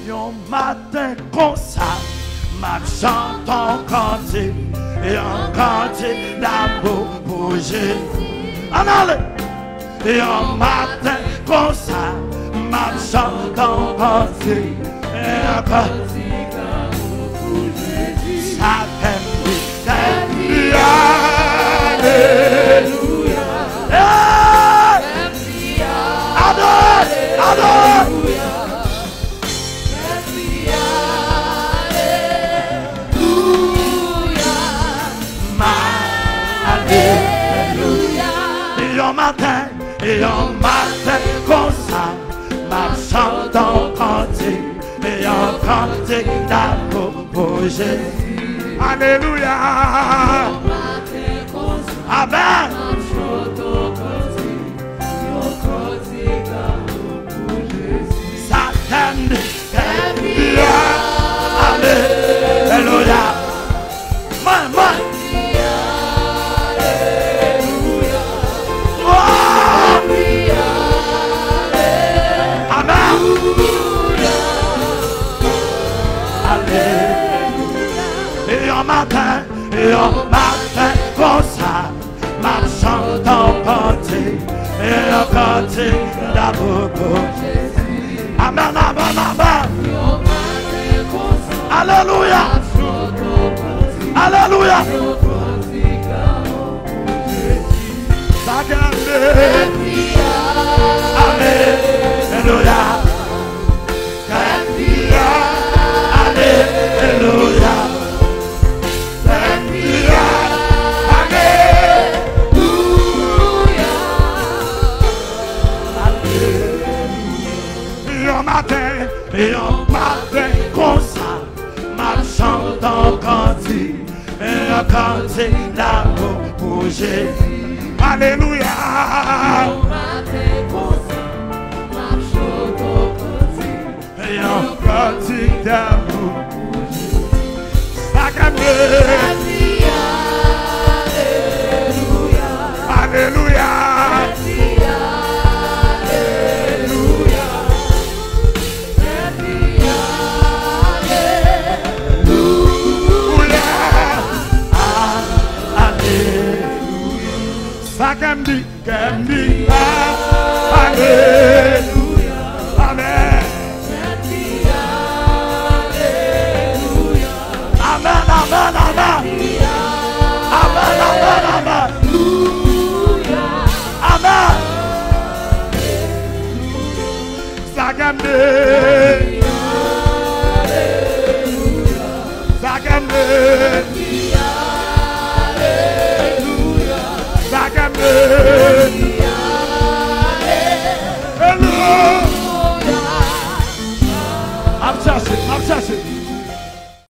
Yon matin comme ça, ma chante en cantique, et en cantique d'amour pour Jésus. En allez! Yon matin comme ça, ma chante en cantique, et en cantique d'amour pour Jésus. Ça t'aime, alléluia. Adore, adore. Et en matin comme ça, ma chante en cantique, et en cantique d'amour pour Jésus. Alléluia. Amen. Ça t'aime, alléluia. Moi. Et en matin comme ça, ma chante en cantique, et en cantique d'amour pour Jésus. Amen, amen, amen. Alléluia. Alléluia. Alléluia. Alléluia. Et en matin comme ça, ma chante en cantique, et en cantique d'amour pour Jésus. Alléluia. En matin comme ça, ma chante en cantique, et en cantique d'amour pour Jésus. Alléluia. Alléluia. Candy, alléluia, amen. Amen, amen, amen. Amen, amen, amen. Amen. Sagande, sagande.